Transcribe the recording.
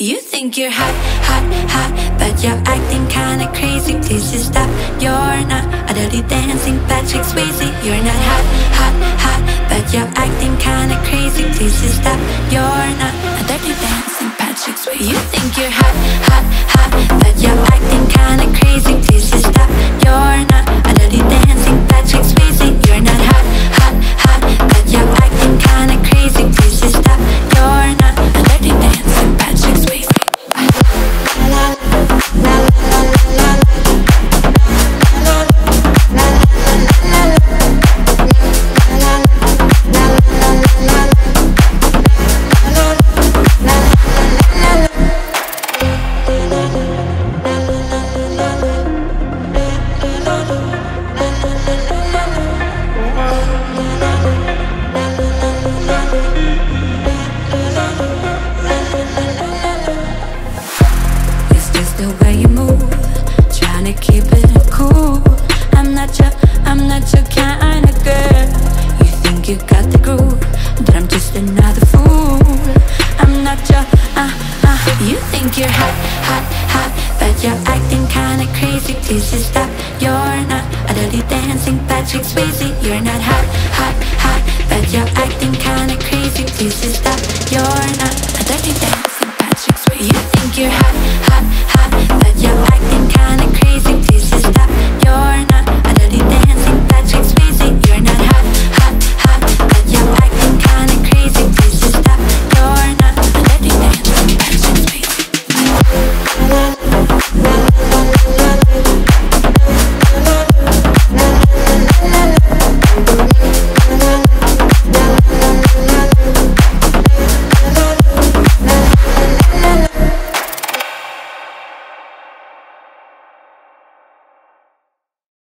You think you're hot, hot, hot, but you're acting kinda crazy. Please just stop, you're not a dirty dancing Patrick Swayze. You're not hot, hot, hot, but you're acting kinda crazy. Please just stop, you're not a dirty dancing Patrick Swayze. You think you're hot, hot, hot, but you're acting kinda crazy. Please just stop, you're not a dirty dancing Patrick Swayze. You're not hot, hot, hot, but you're acting kinda crazy. Please just stop, you're not a dirty dancing Patrick Swayze. The way you move, trying to keep it cool. I'm not your kind of girl. You think you got the groove, but I'm just another fool. I'm not your, You think you're hot, hot, hot, but you're acting kinda crazy. Please just stop, you're not a dirty dancing Patrick Swayze. You're not hot, hot, hot, but you're acting kinda crazy. Please just stop, you're not a dirty dancing